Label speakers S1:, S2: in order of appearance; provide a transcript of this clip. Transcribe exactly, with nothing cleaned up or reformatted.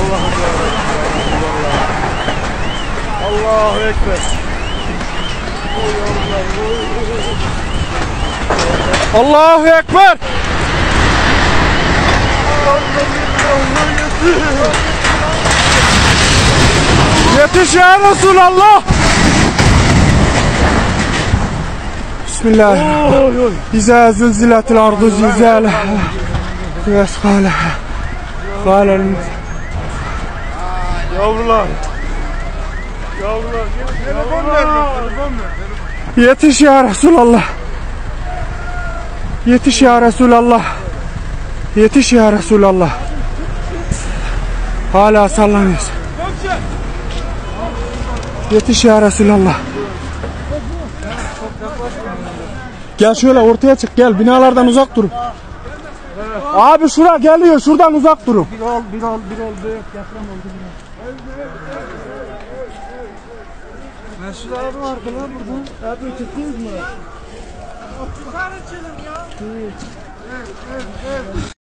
S1: Allahu Ekber.
S2: Allahu Ekber. Yetiş ya Resulallah. Bismillah. İzâ zilziletil ardu zilzâleha ve esqâleha. Kâlel
S1: Yavrular. Yavrular. Telefon ver. Telefon ver.
S2: Yetiş ya Resulallah. Yetiş ya Resulallah. Yetiş ya Resulallah. Hala sallanıyorsun. Yetiş ya Resulallah. Gel şöyle ortaya çık, gel binalardan uzak durun. Abi şura geliyor, şuradan uzak durun.
S1: Bir ol, bir ol, bir ol. Büyük deprem oldu. Mesut abi vardı lan buradan. Abi çıktınız mı? Yukarı çıkın ya. Evet, evet, evet.